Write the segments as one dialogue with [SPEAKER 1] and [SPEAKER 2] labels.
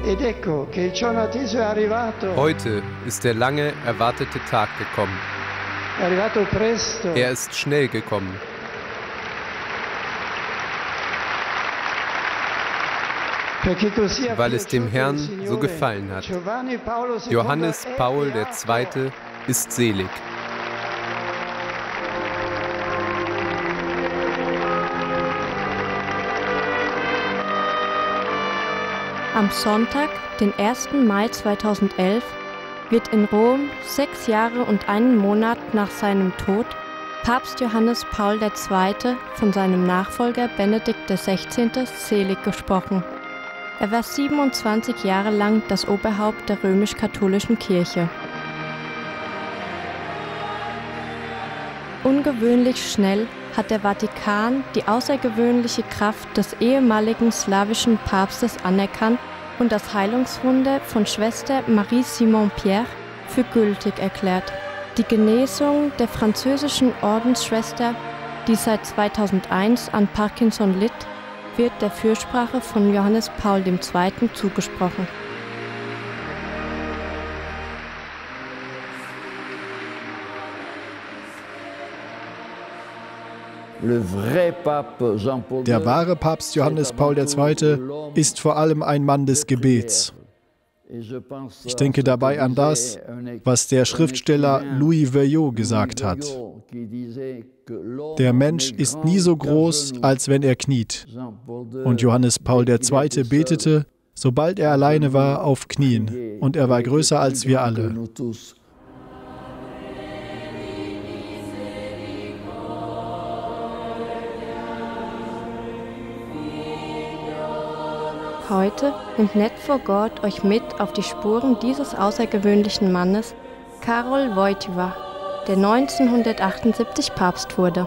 [SPEAKER 1] Heute ist der lange erwartete Tag gekommen. Er ist schnell gekommen. Weil es dem Herrn so gefallen hat. Johannes Paul II. Ist selig.
[SPEAKER 2] Am Sonntag, den 1. Mai 2011, wird in Rom 6 Jahre und 1 Monat nach seinem Tod Papst Johannes Paul II. Von seinem Nachfolger Benedikt XVI. Selig gesprochen. Er war 27 Jahre lang das Oberhaupt der römisch-katholischen Kirche. Ungewöhnlich schnell hat der Vatikan die außergewöhnliche Kraft des ehemaligen slawischen Papstes anerkannt und das Heilungswunder von Schwester Marie-Simon-Pierre für gültig erklärt. Die Genesung der französischen Ordensschwester, die seit 2001 an Parkinson litt, wird der Fürsprache von Johannes Paul II. Zugesprochen.
[SPEAKER 3] Der wahre Papst Johannes Paul II. Ist vor allem ein Mann des Gebets. Ich denke dabei an das, was der Schriftsteller Louis Veuillot gesagt hat. Der Mensch ist nie so groß, als wenn er kniet. Und Johannes Paul II. Betete, sobald er alleine war, auf Knien. Und er war größer als wir alle.
[SPEAKER 2] Heute nimmt Net for God euch mit auf die Spuren dieses außergewöhnlichen Mannes, Karol Wojtyła, der 1978 Papst wurde.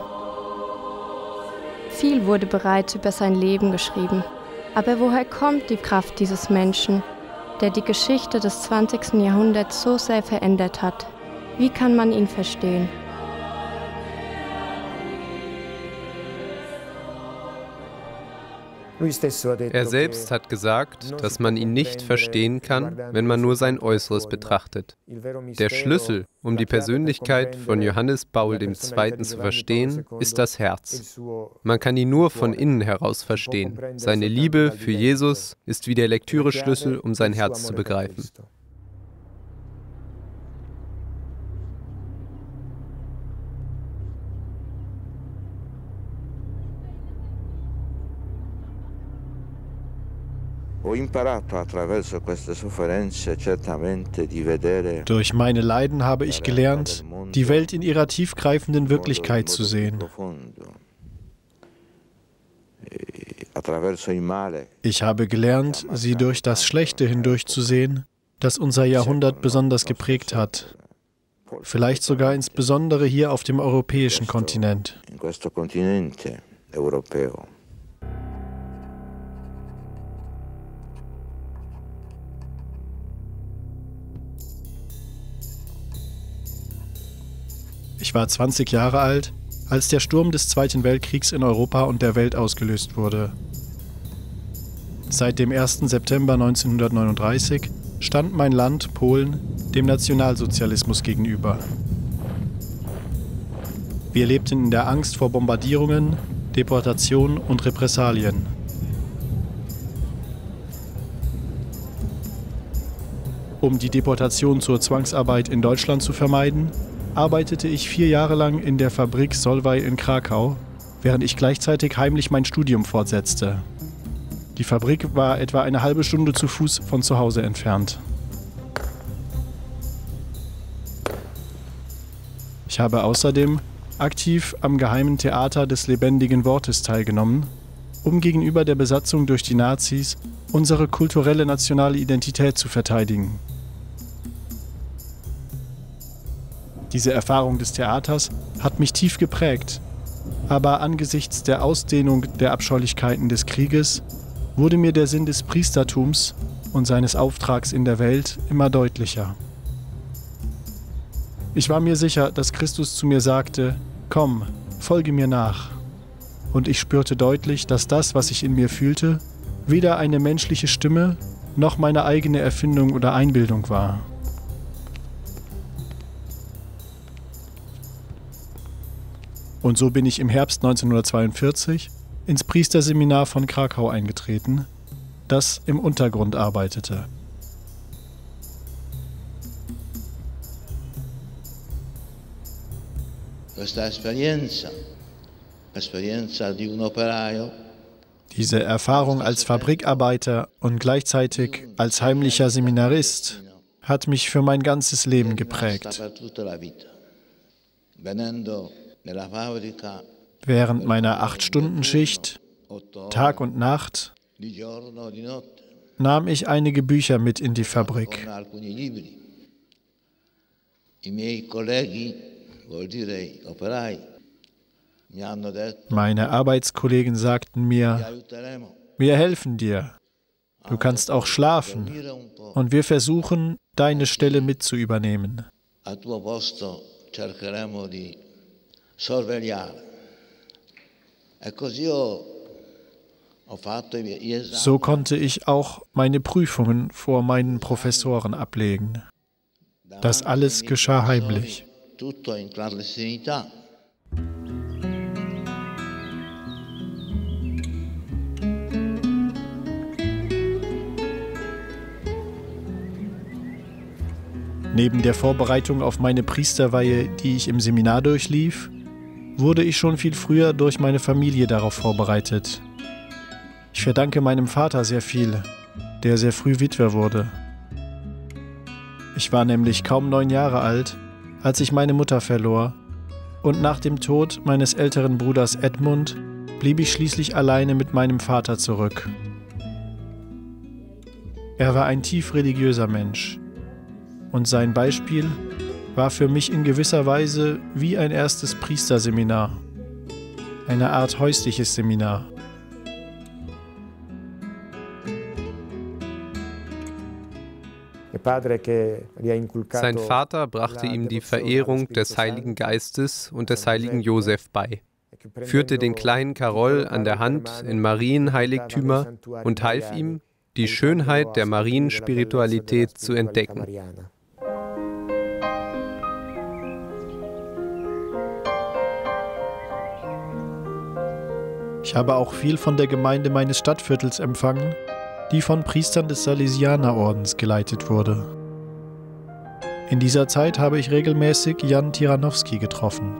[SPEAKER 2] Viel wurde bereits über sein Leben geschrieben. Aber woher kommt die Kraft dieses Menschen, der die Geschichte des 20. Jahrhunderts so sehr verändert hat? Wie kann man ihn verstehen?
[SPEAKER 1] Er selbst hat gesagt, dass man ihn nicht verstehen kann, wenn man nur sein Äußeres betrachtet. Der Schlüssel, um die Persönlichkeit von Johannes Paul II. Zu verstehen, ist das Herz. Man kann ihn nur von innen heraus verstehen. Seine Liebe für Jesus ist wie der Lektüre-Schlüssel, um sein Herz zu begreifen.
[SPEAKER 3] Durch meine Leiden habe ich gelernt, die Welt in ihrer tiefgreifenden Wirklichkeit zu sehen. Ich habe gelernt, sie durch das Schlechte hindurchzusehen, das unser Jahrhundert besonders geprägt hat. Vielleicht sogar insbesondere hier auf dem europäischen Kontinent. Ich war 20 Jahre alt, als der Sturm des Zweiten Weltkriegs in Europa und der Welt ausgelöst wurde. Seit dem 1. September 1939 stand mein Land, Polen, dem Nationalsozialismus gegenüber. Wir lebten in der Angst vor Bombardierungen, Deportation und Repressalien. Um die Deportation zur Zwangsarbeit in Deutschland zu vermeiden, arbeitete ich 4 Jahre lang in der Fabrik Solvay in Krakau, während ich gleichzeitig heimlich mein Studium fortsetzte. Die Fabrik war etwa eine halbe Stunde zu Fuß von zu Hause entfernt. Ich habe außerdem aktiv am Geheimen Theater des lebendigen Wortes teilgenommen, um gegenüber der Besatzung durch die Nazis unsere kulturelle nationale Identität zu verteidigen. Diese Erfahrung des Theaters hat mich tief geprägt, aber angesichts der Ausdehnung der Abscheulichkeiten des Krieges wurde mir der Sinn des Priestertums und seines Auftrags in der Welt immer deutlicher. Ich war mir sicher, dass Christus zu mir sagte, komm, folge mir nach. Und ich spürte deutlich, dass das, was ich in mir fühlte, weder eine menschliche Stimme noch meine eigene Erfindung oder Einbildung war. Und so bin ich im Herbst 1942 ins Priesterseminar von Krakau eingetreten, das im Untergrund arbeitete. Diese Erfahrung als Fabrikarbeiter und gleichzeitig als heimlicher Seminarist hat mich für mein ganzes Leben geprägt. Während meiner 8-Stunden-Schicht, Tag und Nacht, nahm ich einige Bücher mit in die Fabrik. Meine Arbeitskollegen sagten mir, wir helfen dir, du kannst auch schlafen und wir versuchen, deine Stelle mit zu übernehmen. So konnte ich auch meine Prüfungen vor meinen Professoren ablegen. Das alles geschah heimlich. Neben der Vorbereitung auf meine Priesterweihe, die ich im Seminar durchlief, wurde ich schon viel früher durch meine Familie darauf vorbereitet. Ich verdanke meinem Vater sehr viel, der sehr früh Witwer wurde. Ich war nämlich kaum 9 Jahre alt, als ich meine Mutter verlor, und nach dem Tod meines älteren Bruders Edmund blieb ich schließlich alleine mit meinem Vater zurück. Er war ein tief religiöser Mensch, und sein Beispiel war für mich in gewisser Weise wie ein erstes Priesterseminar, eine Art häusliches Seminar.
[SPEAKER 1] Sein Vater brachte ihm die Verehrung des Heiligen Geistes und des Heiligen Josef bei, führte den kleinen Karol an der Hand in Marienheiligtümer und half ihm, die Schönheit der Marienspiritualität zu entdecken.
[SPEAKER 3] Ich habe auch viel von der Gemeinde meines Stadtviertels empfangen, die von Priestern des Salesianerordens geleitet wurde. In dieser Zeit habe ich regelmäßig Jan Tyranowski getroffen.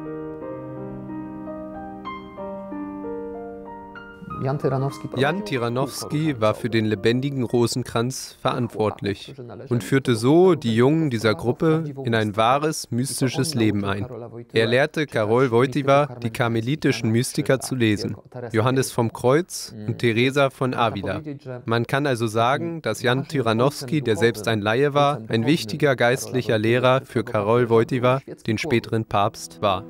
[SPEAKER 1] Jan Tyranowski war für den lebendigen Rosenkranz verantwortlich und führte so die Jungen dieser Gruppe in ein wahres, mystisches Leben ein. Er lehrte Karol Wojtyła, die karmelitischen Mystiker zu lesen, Johannes vom Kreuz und Teresa von Avila. Man kann also sagen, dass Jan Tyranowski, der selbst ein Laie war, ein wichtiger geistlicher Lehrer für Karol Wojtyła, den späteren Papst, war.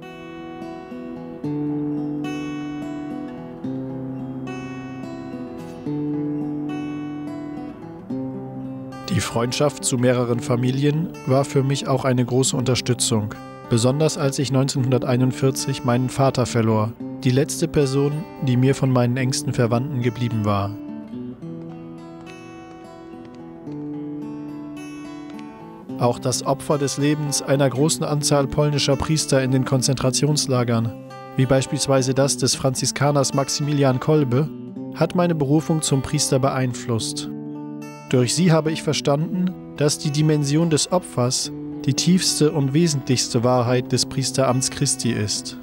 [SPEAKER 3] Die Freundschaft zu mehreren Familien war für mich auch eine große Unterstützung, besonders als ich 1941 meinen Vater verlor, die letzte Person, die mir von meinen engsten Verwandten geblieben war. Auch das Opfer des Lebens einer großen Anzahl polnischer Priester in den Konzentrationslagern, wie beispielsweise das des Franziskaners Maximilian Kolbe, hat meine Berufung zum Priester beeinflusst. Durch sie habe ich verstanden, dass die Dimension des Opfers die tiefste und wesentlichste Wahrheit des Priesteramts Christi ist.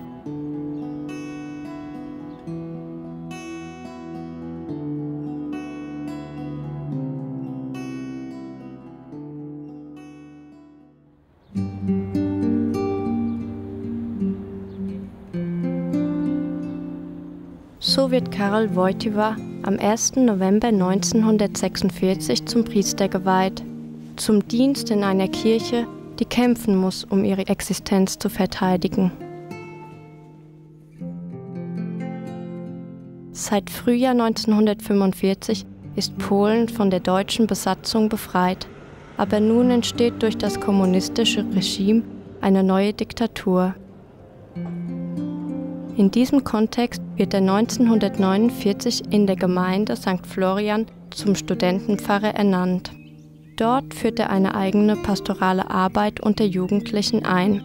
[SPEAKER 2] So wird Karol Wojtyła am 1. November 1946 zum Priester geweiht, zum Dienst in einer Kirche, die kämpfen muss, um ihre Existenz zu verteidigen. Seit Frühjahr 1945 ist Polen von der deutschen Besatzung befreit, aber nun entsteht durch das kommunistische Regime eine neue Diktatur. In diesem Kontext wird er 1949 in der Gemeinde St. Florian zum Studentenpfarrer ernannt. Dort führt er eine eigene pastorale Arbeit unter Jugendlichen ein.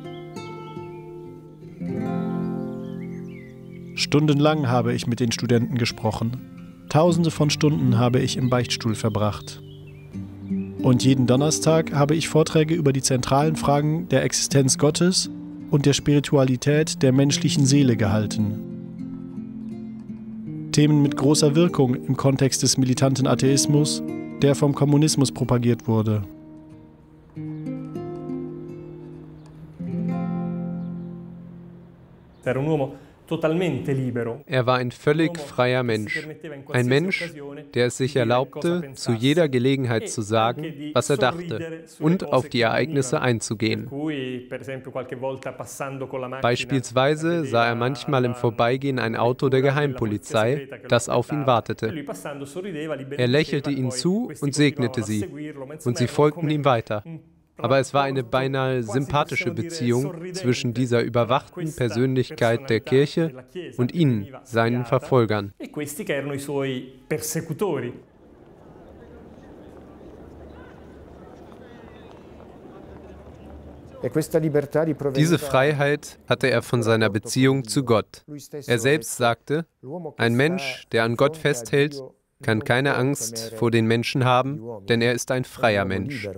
[SPEAKER 3] Stundenlang habe ich mit den Studenten gesprochen. Tausende von Stunden habe ich im Beichtstuhl verbracht. Und jeden Donnerstag habe ich Vorträge über die zentralen Fragen der Existenz Gottes und der Spiritualität der menschlichen Seele gehalten. Themen mit großer Wirkung im Kontext des militanten Atheismus, der vom Kommunismus propagiert wurde.
[SPEAKER 1] Er war ein völlig freier Mensch. Ein Mensch, der es sich erlaubte, zu jeder Gelegenheit zu sagen, was er dachte und auf die Ereignisse einzugehen. Beispielsweise sah er manchmal im Vorbeigehen ein Auto der Geheimpolizei, das auf ihn wartete. Er lächelte ihnen zu und segnete sie, und sie folgten ihm weiter. Aber es war eine beinahe sympathische Beziehung zwischen dieser überwachten Persönlichkeit der Kirche und ihnen, seinen Verfolgern. Diese Freiheit hatte er von seiner Beziehung zu Gott. Er selbst sagte, ein Mensch, der an Gott festhält, kann keine Angst vor den Menschen haben, denn er ist ein freier Mensch.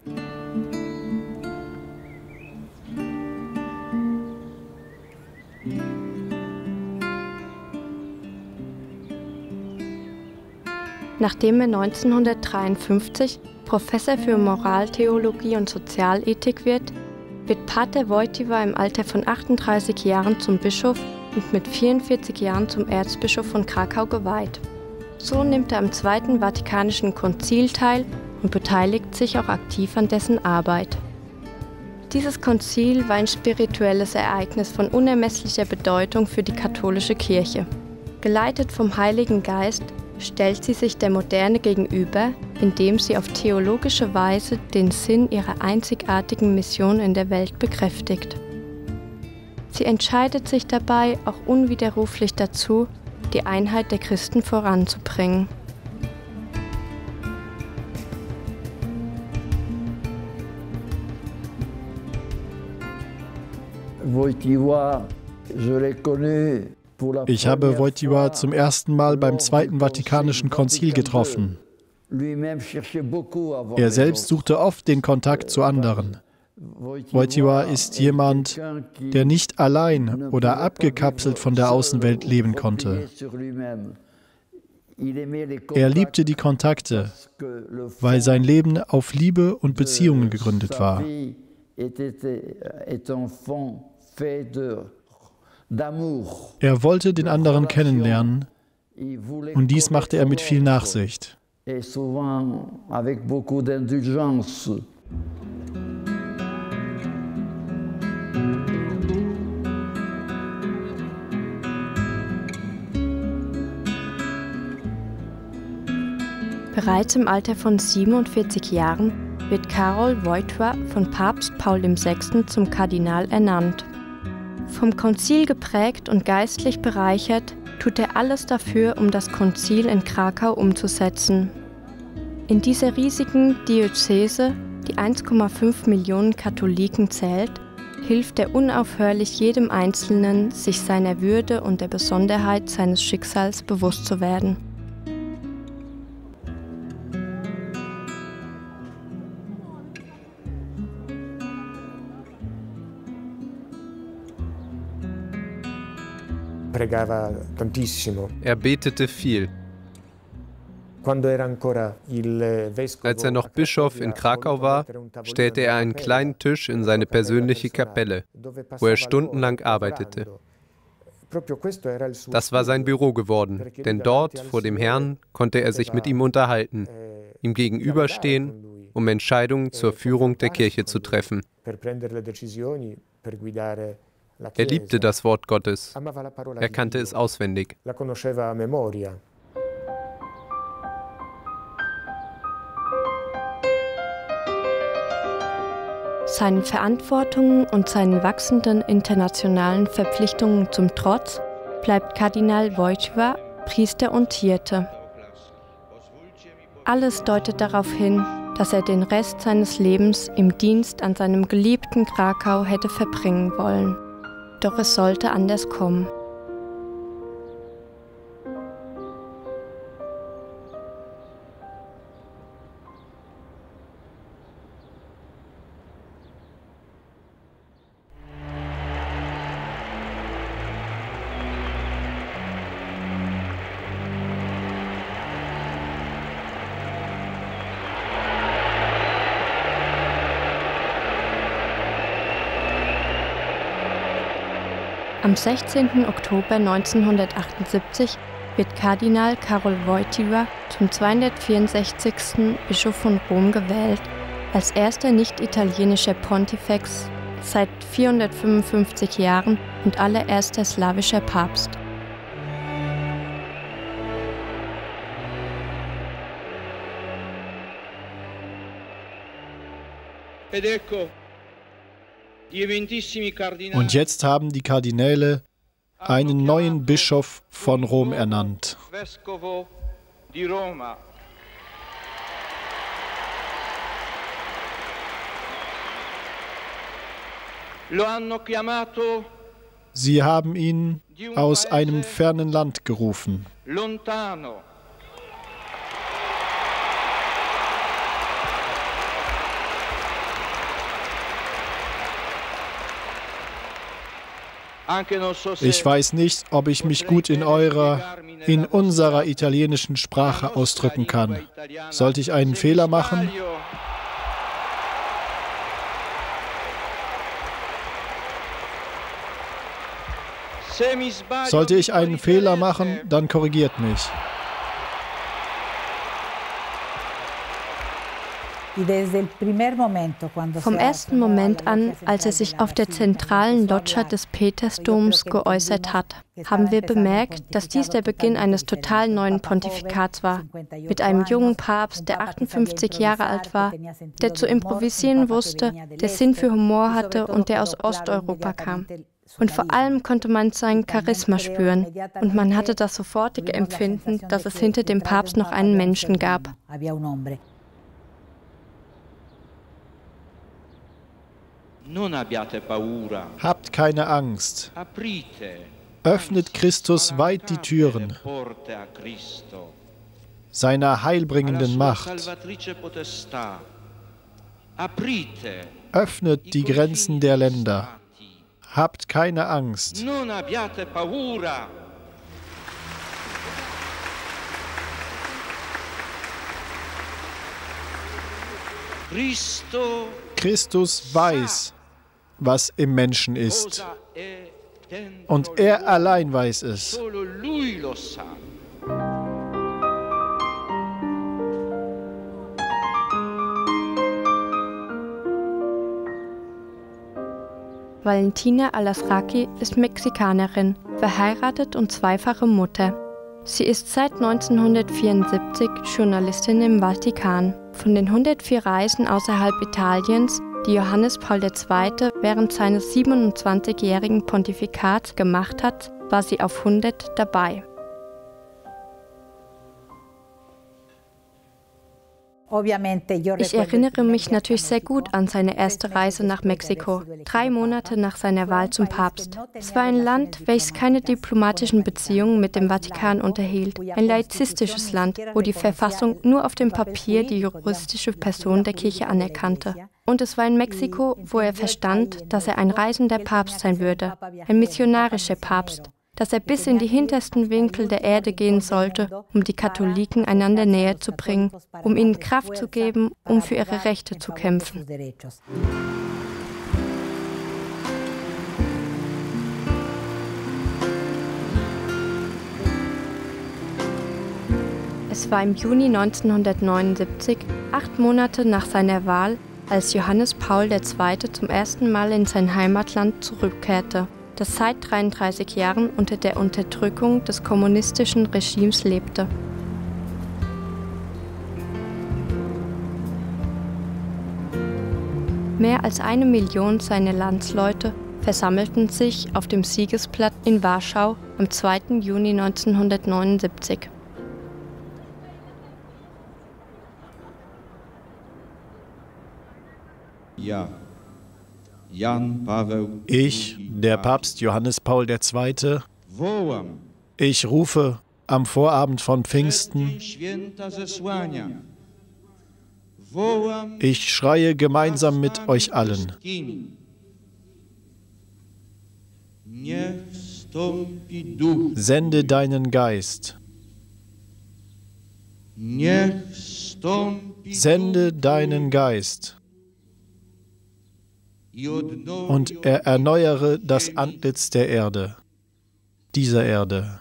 [SPEAKER 2] Nachdem er 1953 Professor für Moraltheologie und Sozialethik wird Pater Wojtyła im Alter von 38 Jahren zum Bischof und mit 44 Jahren zum Erzbischof von Krakau geweiht. So nimmt er am Zweiten Vatikanischen Konzil teil und beteiligt sich auch aktiv an dessen Arbeit. Dieses Konzil war ein spirituelles Ereignis von unermesslicher Bedeutung für die katholische Kirche. Geleitet vom Heiligen Geist stellt sie sich der Moderne gegenüber, indem sie auf theologische Weise den Sinn ihrer einzigartigen Mission in der Welt bekräftigt. Sie entscheidet sich dabei auch unwiderruflich dazu, die Einheit der Christen voranzubringen.
[SPEAKER 3] Ich habe Wojtyła zum ersten Mal beim Zweiten Vatikanischen Konzil getroffen. Er selbst suchte oft den Kontakt zu anderen. Wojtyła ist jemand, der nicht allein oder abgekapselt von der Außenwelt leben konnte. Er liebte die Kontakte, weil sein Leben auf Liebe und Beziehungen gegründet war. Er wollte den anderen kennenlernen und dies machte er mit viel Nachsicht.
[SPEAKER 2] Bereits im Alter von 47 Jahren wird Karol Wojtyła von Papst Paul VI. Zum Kardinal ernannt. Vom Konzil geprägt und geistlich bereichert, tut er alles dafür, um das Konzil in Krakau umzusetzen. In dieser riesigen Diözese, die 1,5 Millionen Katholiken zählt, hilft er unaufhörlich jedem Einzelnen, sich seiner Würde und der Besonderheit seines Schicksals bewusst zu werden.
[SPEAKER 1] Er betete viel. Als er noch Bischof in Krakau war, stellte er einen kleinen Tisch in seine persönliche Kapelle, wo er stundenlang arbeitete. Das war sein Büro geworden, denn dort, vor dem Herrn, konnte er sich mit ihm unterhalten, ihm gegenüberstehen, um Entscheidungen zur Führung der Kirche zu treffen. Er liebte das Wort Gottes. Er kannte es auswendig.
[SPEAKER 2] Seinen Verantwortungen und seinen wachsenden internationalen Verpflichtungen zum Trotz bleibt Kardinal Wojtyła Priester und Hirte. Alles deutet darauf hin, dass er den Rest seines Lebens im Dienst an seinem geliebten Krakau hätte verbringen wollen. Doch es sollte anders kommen. Am 16. Oktober 1978 wird Kardinal Karol Wojtyła zum 264. Bischof von Rom gewählt, als erster nicht-italienischer Pontifex seit 455 Jahren und allererster slawischer Papst.
[SPEAKER 3] Und jetzt haben die Kardinäle einen neuen Bischof von Rom ernannt. Sie haben ihn aus einem fernen Land gerufen. Ich weiß nicht, ob ich mich gut in unserer italienischen Sprache ausdrücken kann. Sollte ich einen Fehler machen? Sollte ich einen Fehler machen, dann korrigiert mich.
[SPEAKER 2] Vom ersten Moment an, als er sich auf der zentralen Loggia des Petersdoms geäußert hat, haben wir bemerkt, dass dies der Beginn eines total neuen Pontifikats war. Mit einem jungen Papst, der 58 Jahre alt war, der zu improvisieren wusste, der Sinn für Humor hatte und der aus Osteuropa kam. Und vor allem konnte man sein Charisma spüren und man hatte das sofortige Empfinden, dass es hinter dem Papst noch einen Menschen gab.
[SPEAKER 3] Habt keine Angst. Öffnet Christus weit die Türen seiner heilbringenden Macht. Öffnet die Grenzen der Länder. Habt keine Angst. Christus weiß, was im Menschen ist. Und er allein weiß es.
[SPEAKER 2] Valentina Alasraqui ist Mexikanerin, verheiratet und zweifache Mutter. Sie ist seit 1974 Journalistin im Vatikan. Von den 104 Reisen außerhalb Italiens, die Johannes Paul II. Während seines 27-jährigen Pontifikats gemacht hat, war sie auf 100 dabei. Ich erinnere mich natürlich sehr gut an seine erste Reise nach Mexiko, 3 Monate nach seiner Wahl zum Papst. Es war ein Land, welches keine diplomatischen Beziehungen mit dem Vatikan unterhielt, ein laizistisches Land, wo die Verfassung nur auf dem Papier die juristische Person der Kirche anerkannte. Und es war in Mexiko, wo er verstand, dass er ein reisender Papst sein würde, ein missionarischer Papst, dass er bis in die hintersten Winkel der Erde gehen sollte, um die Katholiken einander näher zu bringen, um ihnen Kraft zu geben, um für ihre Rechte zu kämpfen. Es war im Juni 1979, 8 Monate nach seiner Wahl, als Johannes Paul II. Zum ersten Mal in sein Heimatland zurückkehrte, das seit 33 Jahren unter der Unterdrückung des kommunistischen Regimes lebte. Mehr als 1 Million seiner Landsleute versammelten sich auf dem Siegesplatz in Warschau am 2. Juni 1979.
[SPEAKER 3] Ich, der Papst Johannes Paul II., ich rufe am Vorabend von Pfingsten, ich schreie gemeinsam mit euch allen. Sende deinen Geist. Sende deinen Geist. Und er erneuere das Antlitz der Erde, dieser Erde.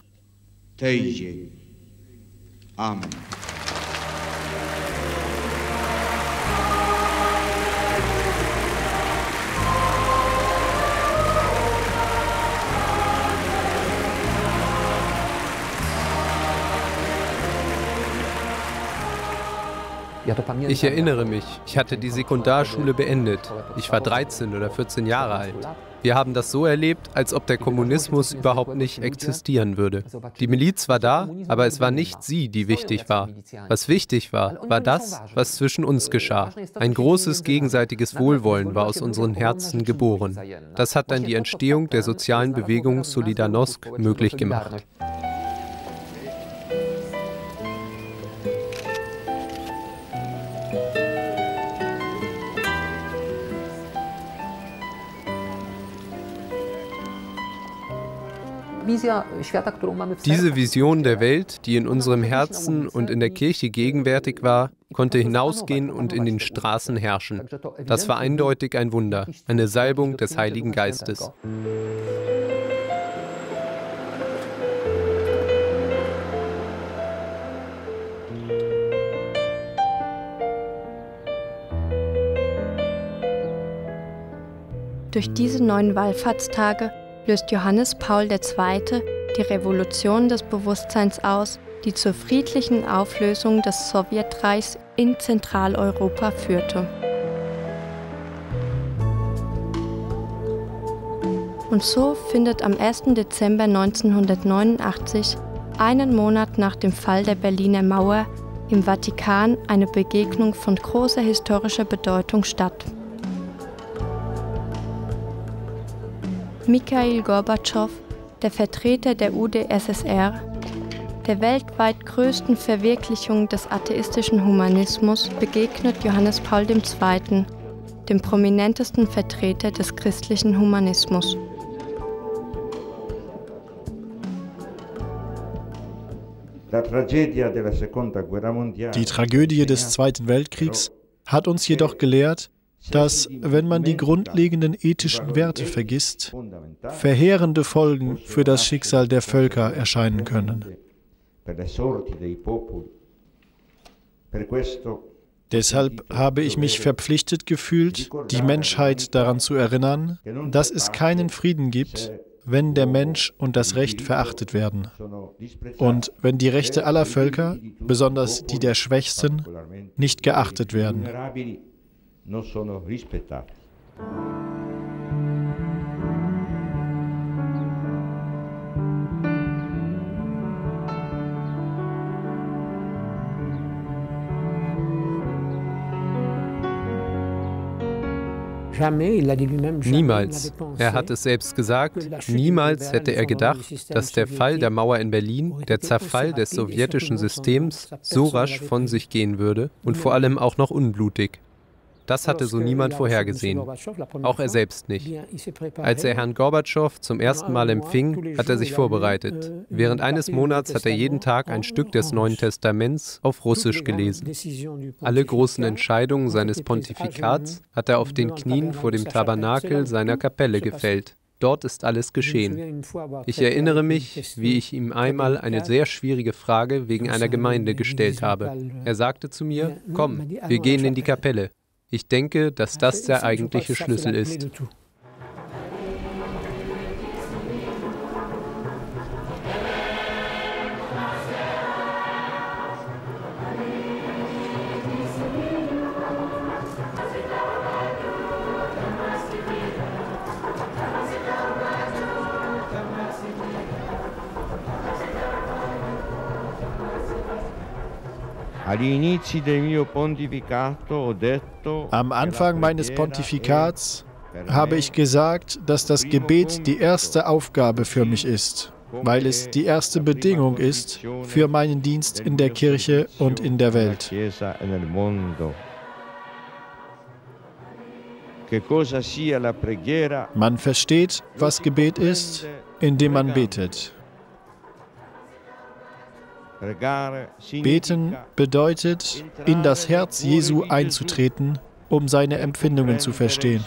[SPEAKER 3] Amen.
[SPEAKER 1] Ich erinnere mich, ich hatte die Sekundarschule beendet. Ich war 13 oder 14 Jahre alt. Wir haben das so erlebt, als ob der Kommunismus überhaupt nicht existieren würde. Die Miliz war da, aber es war nicht sie, die wichtig war. Was wichtig war, war das, was zwischen uns geschah. Ein großes gegenseitiges Wohlwollen war aus unseren Herzen geboren. Das hat dann die Entstehung der sozialen Bewegung Solidarnosc möglich gemacht. Diese Vision der Welt, die in unserem Herzen und in der Kirche gegenwärtig war, konnte hinausgehen und in den Straßen herrschen. Das war eindeutig ein Wunder, eine Salbung des Heiligen Geistes.
[SPEAKER 2] Durch diese 9 Wallfahrtstage löst Johannes Paul II. Die Revolution des Bewusstseins aus, die zur friedlichen Auflösung des Sowjetreichs in Zentraleuropa führte. Und so findet am 1. Dezember 1989, einen Monat nach dem Fall der Berliner Mauer, im Vatikan eine Begegnung von großer historischer Bedeutung statt. Michail Gorbatschow, der Vertreter der UdSSR, der weltweit größten Verwirklichung des atheistischen Humanismus, begegnet Johannes Paul II., dem prominentesten Vertreter des christlichen Humanismus.
[SPEAKER 3] Die Tragödie des Zweiten Weltkriegs hat uns jedoch gelehrt, dass, wenn man die grundlegenden ethischen Werte vergisst, verheerende Folgen für das Schicksal der Völker erscheinen können. Deshalb habe ich mich verpflichtet gefühlt, die Menschheit daran zu erinnern, dass es keinen Frieden gibt, wenn der Mensch und das Recht verachtet werden. Und wenn die Rechte aller Völker, besonders die der Schwächsten, nicht geachtet werden.
[SPEAKER 4] Non sono rispettati.
[SPEAKER 1] Niemals. Er hat es selbst gesagt, niemals hätte er gedacht, dass der Fall der Mauer in Berlin, der Zerfall des sowjetischen Systems, so rasch von sich gehen würde und vor allem auch noch unblutig. Das hatte so niemand vorhergesehen, auch er selbst nicht. Als er Herrn Gorbatschow zum ersten Mal empfing, hat er sich vorbereitet. Während eines Monats hat er jeden Tag ein Stück des Neuen Testaments auf Russisch gelesen. Alle großen Entscheidungen seines Pontifikats hat er auf den Knien vor dem Tabernakel seiner Kapelle gefällt. Dort ist alles geschehen. Ich erinnere mich, wie ich ihm einmal eine sehr schwierige Frage wegen einer Gemeinde gestellt habe. Er sagte zu mir, komm, wir gehen in die Kapelle. Ich denke, dass das der eigentliche Schlüssel ist.
[SPEAKER 3] Am Anfang meines Pontifikats habe ich gesagt, dass das Gebet die erste Aufgabe für mich ist, weil es die erste Bedingung ist für meinen Dienst in der Kirche und in der Welt. Man versteht, was Gebet ist, indem man betet. Beten bedeutet, in das Herz Jesu einzutreten, um seine Empfindungen zu verstehen.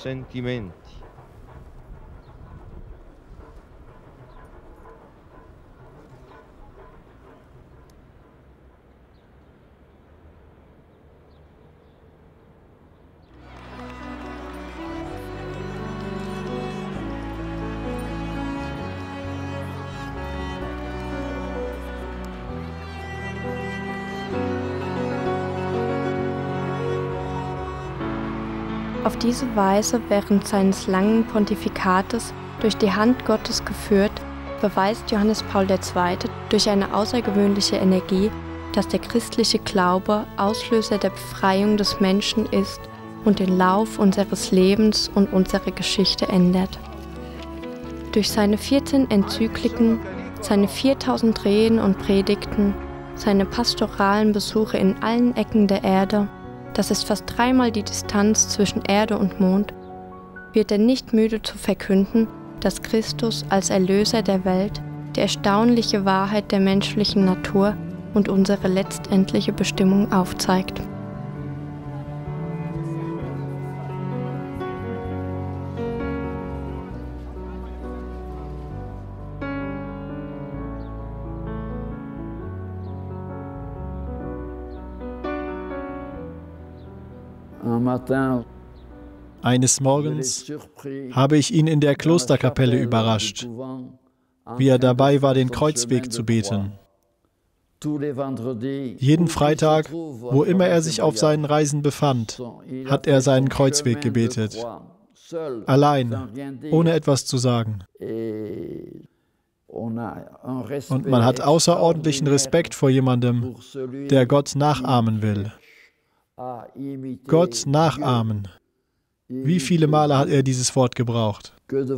[SPEAKER 2] Auf diese Weise während seines langen Pontifikates durch die Hand Gottes geführt, beweist Johannes Paul II. Durch eine außergewöhnliche Energie, dass der christliche Glaube Auslöser der Befreiung des Menschen ist und den Lauf unseres Lebens und unserer Geschichte ändert. Durch seine 14 Enzykliken, seine 4000 Reden und Predigten, seine pastoralen Besuche in allen Ecken der Erde, das ist fast 3-mal die Distanz zwischen Erde und Mond, wird er nicht müde zu verkünden, dass Christus als Erlöser der Welt die erstaunliche Wahrheit der menschlichen Natur und unsere letztendliche Bestimmung aufzeigt.
[SPEAKER 3] Eines Morgens habe ich ihn in der Klosterkapelle überrascht, wie er dabei war, den Kreuzweg zu beten. Jeden Freitag, wo immer er sich auf seinen Reisen befand, hat er seinen Kreuzweg gebetet. Allein, ohne etwas zu sagen. Und man hat außerordentlichen Respekt vor jemandem, der Gott nachahmen will. Gott nachahmen. Wie viele Male hat er dieses Wort gebraucht?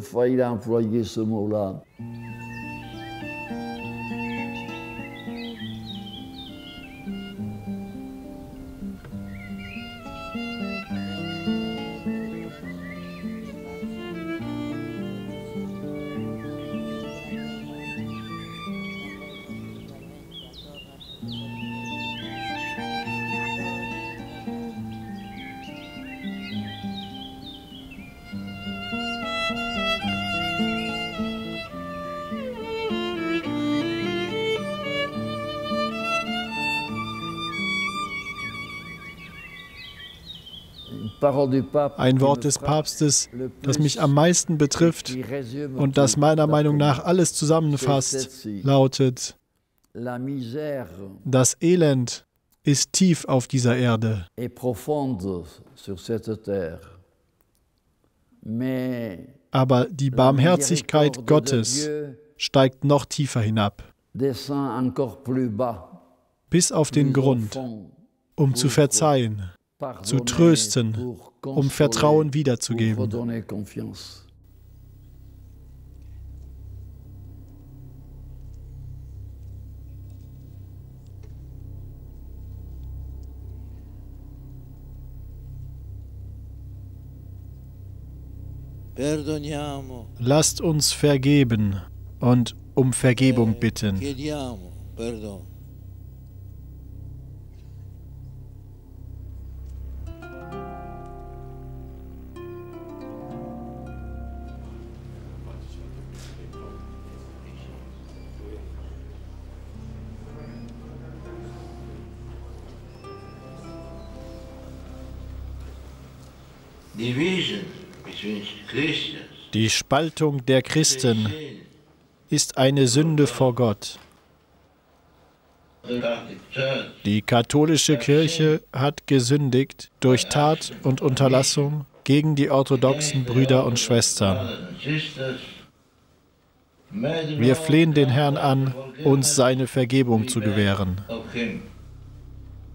[SPEAKER 3] Ein Wort des Papstes, das mich am meisten betrifft und das meiner Meinung nach alles zusammenfasst, lautet: Das Elend ist tief auf dieser Erde. Aber die Barmherzigkeit Gottes steigt noch tiefer hinab, bis auf den Grund, um zu verzeihen, zu trösten, um Vertrauen wiederzugeben. Lasst uns vergeben und um Vergebung bitten. Die Spaltung der Christen ist eine Sünde vor Gott. Die katholische Kirche hat gesündigt durch Tat und Unterlassung gegen die orthodoxen Brüder und Schwestern. Wir flehen den Herrn an, uns seine Vergebung zu gewähren.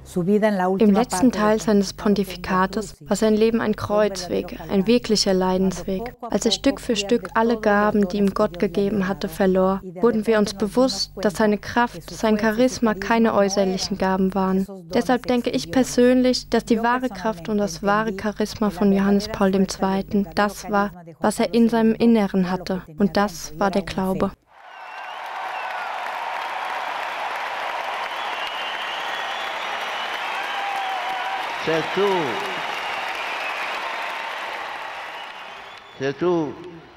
[SPEAKER 2] Im letzten Teil seines Pontifikates war sein Leben ein Kreuzweg, ein wirklicher Leidensweg. Als er Stück für Stück alle Gaben, die ihm Gott gegeben hatte, verlor, wurden wir uns bewusst, dass seine Kraft, sein Charisma keine äußerlichen Gaben waren. Deshalb denke ich persönlich, dass die wahre Kraft und das wahre Charisma von Johannes Paul II. Das war, was er in seinem Inneren hatte. Und das war der Glaube.
[SPEAKER 5] Se tu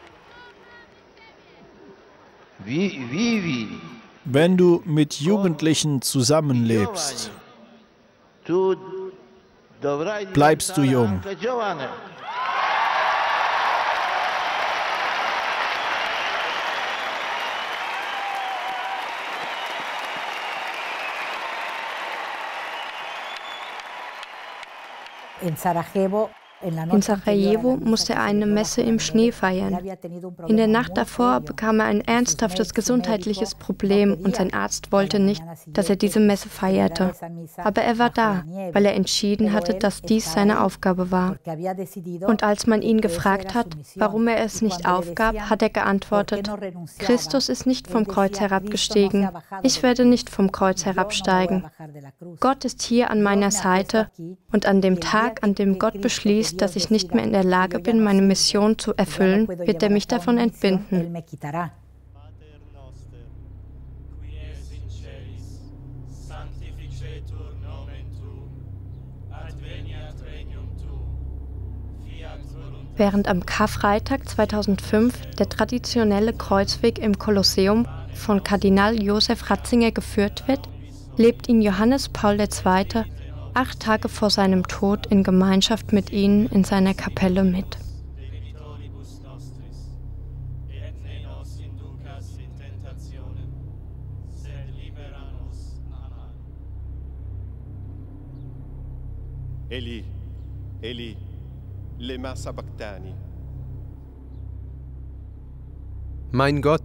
[SPEAKER 5] vivi,
[SPEAKER 3] Wenn du mit Jugendlichen zusammenlebst,
[SPEAKER 5] tu dovrai
[SPEAKER 3] bleibst du jung.
[SPEAKER 5] diventare anche giovane.
[SPEAKER 2] In Sarajevo musste er eine Messe im Schnee feiern. In der Nacht davor bekam er ein ernsthaftes gesundheitliches Problem und sein Arzt wollte nicht, dass er diese Messe feierte. Aber er war da, weil er entschieden hatte, dass dies seine Aufgabe war. Und als man ihn gefragt hat, warum er es nicht aufgab, hat er geantwortet: Christus ist nicht vom Kreuz herabgestiegen. Ich werde nicht vom Kreuz herabsteigen. Gott ist hier an meiner Seite und an dem Tag, an dem Gott beschließt, dass ich nicht mehr in der Lage bin, meine Mission zu erfüllen, wird er mich davon entbinden. Während am Karfreitag 2005 der traditionelle Kreuzweg im Kolosseum von Kardinal Josef Ratzinger geführt wird, lebt ihn Johannes Paul II. 8 Tage vor seinem Tod in Gemeinschaft mit ihnen in seiner Kapelle mit.
[SPEAKER 6] Eli, Eli, lema sabachthani.
[SPEAKER 1] Mein Gott,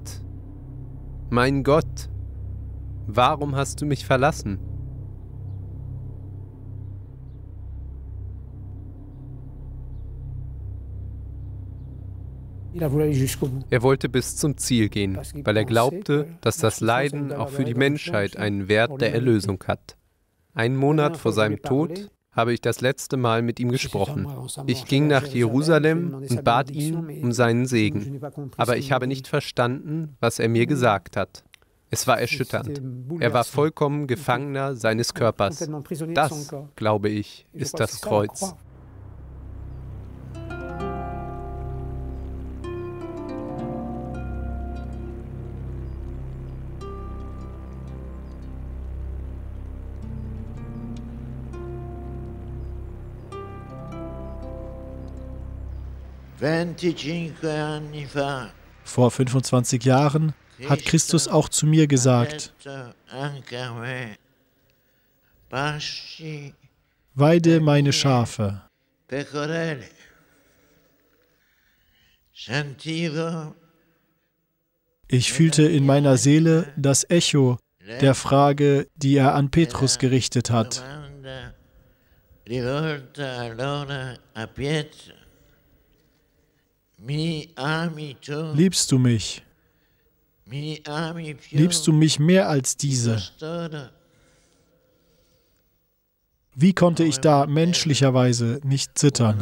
[SPEAKER 1] warum hast du mich verlassen? Er wollte bis zum Ziel gehen, weil er glaubte, dass das Leiden auch für die Menschheit einen Wert der Erlösung hat. Einen Monat vor seinem Tod habe ich das letzte Mal mit ihm gesprochen. Ich ging nach Jerusalem und bat ihn um seinen Segen. Aber ich habe nicht verstanden, was er mir gesagt hat. Es war erschütternd. Er war vollkommen Gefangener seines Körpers. Das, glaube ich, ist das Kreuz.
[SPEAKER 3] Vor 25 Jahren hat Christus auch zu mir gesagt: Weide meine Schafe. Ich fühlte in meiner Seele das Echo der Frage, die er an Petrus gerichtet hat. Liebst du mich? Liebst du mich mehr als diese? Wie konnte ich da menschlicherweise nicht zittern?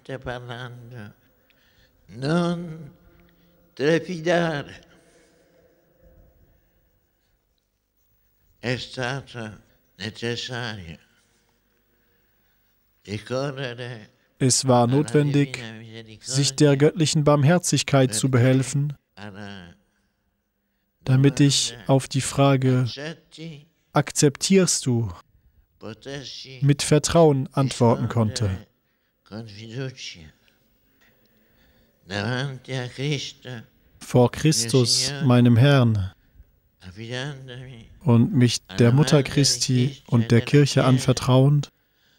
[SPEAKER 3] Es war notwendig, sich der göttlichen Barmherzigkeit zu behelfen, damit ich auf die Frage, akzeptierst du, mit Vertrauen antworten konnte. Vor Christus, meinem Herrn, und mich der Mutter Christi und der Kirche anvertrauend,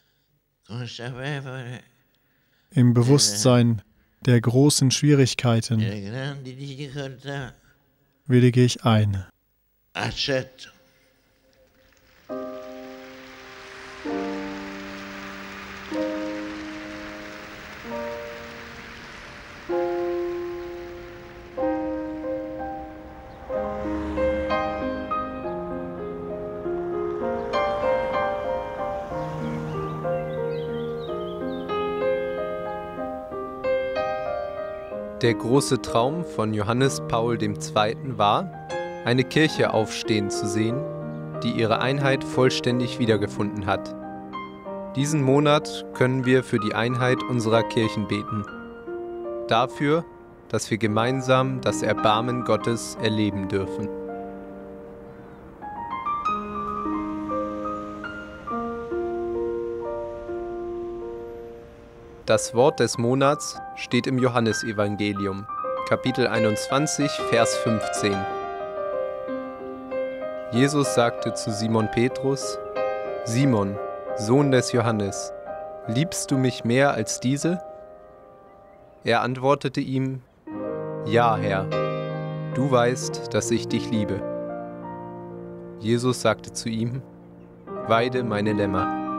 [SPEAKER 3] im Bewusstsein der großen Schwierigkeiten, willige ich ein.
[SPEAKER 1] Der große Traum von Johannes Paul II. War, eine Kirche aufstehen zu sehen, die ihre Einheit vollständig wiedergefunden hat. Diesen Monat können wir für die Einheit unserer Kirchen beten. Dafür, dass wir gemeinsam das Erbarmen Gottes erleben dürfen. Das Wort des Monats steht im Johannesevangelium, Kapitel 21, Vers 15. Jesus sagte zu Simon Petrus: Simon, Sohn des Johannes, liebst du mich mehr als diese? Er antwortete ihm: Ja, Herr, du weißt, dass ich dich liebe. Jesus sagte zu ihm: Weide meine Lämmer.